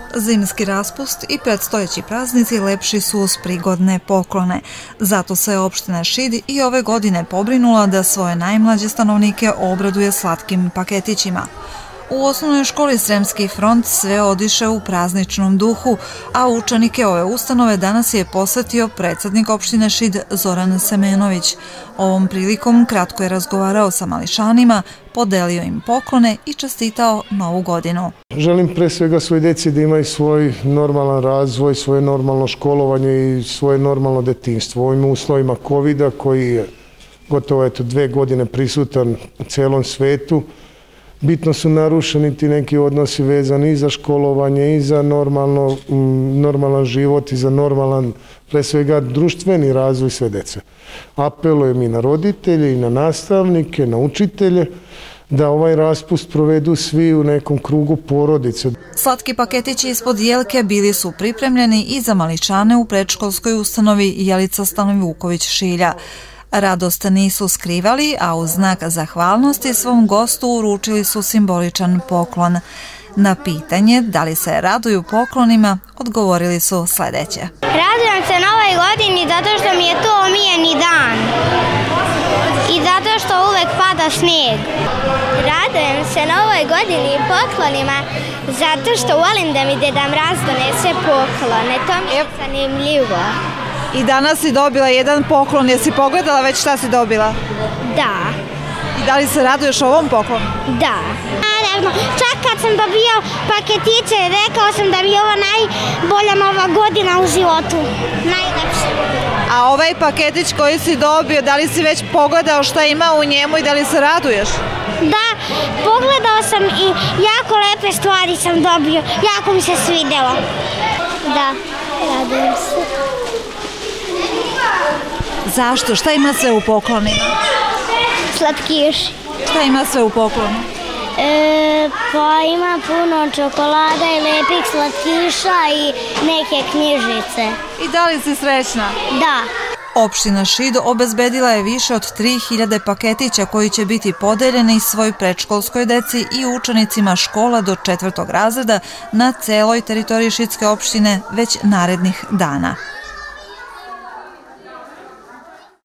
Zimski raspust i predstojeći praznici lepši su uz prigodne poklone. Zato se opština Šid i ove godine pobrinula da svoje najmlađe stanovnike obraduje slatkim paketićima. U osnovnoj školi Sremski front sve odiše u prazničnom duhu, a učenike ove ustanove danas je posvetio predsjednik opštine Šid Zoran Semenović. Ovom prilikom kratko je razgovarao sa mališanima, podelio im poklone i čestitao Novu godinu. Želim pre svega svoj deci da imaju svoj normalan razvoj, svoje normalno školovanje i svoje normalno detinjstvo. U ovim uslovima COVID-a koji je gotovo 2 godine prisutan u celom svetu, bitno su narušeni ti neki odnosi vezani i za školovanje i za normalan život i za normalan, pre svega, društveni razvoj sve dece. Apelujem i na roditelje i na nastavnike, na učitelje, da ovaj raspust provedu svi u nekom krugu porodice. Slatki paketići ispod jelke bili su pripremljeni i za maličane u predškolskoj ustanovi Jelica Stanovuković-Šilja. Radost nisu skrivali, a u znak zahvalnosti svom gostu uručili su simboličan poklon. Na pitanje da li se raduju poklonima, odgovorili su sljedeće. Radujem se Novoj godini zato što mi je to omiljeni dan i zato što uvek pada snijeg. Radujem se Novoj godini i poklonima zato što volim da mi Deda Mraz donese poklone. To mi je zanimljivo. I danas si dobila jedan poklon, jesi pogledala već šta si dobila? Da. I da li se raduješ ovom poklonu? Da. Naravno, čak kad sam dobio paketiće, rekao sam da mi je ovo najbolja Nova godina u životu. Najlepše. A ovaj paketić koji si dobio, da li si već pogledao šta ima u njemu i da li se raduješ? Da, pogledao sam i jako lepe stvari sam dobio. Jako mi se svidjelo. Da, radujem se. Zašto? Šta ima sve u poklonima? Slatkiš. Šta ima sve u poklonu? Pa ima puno čokolada i lepih slatkiša i neke knjižice. I da li si srećna? Da. Opština Šid obezbedila je više od 3000 paketića koji će biti podeljeni svoj predškolskoj deci i učenicima škola do 4. razreda na celoj teritoriji Šidske opštine već narednih dana.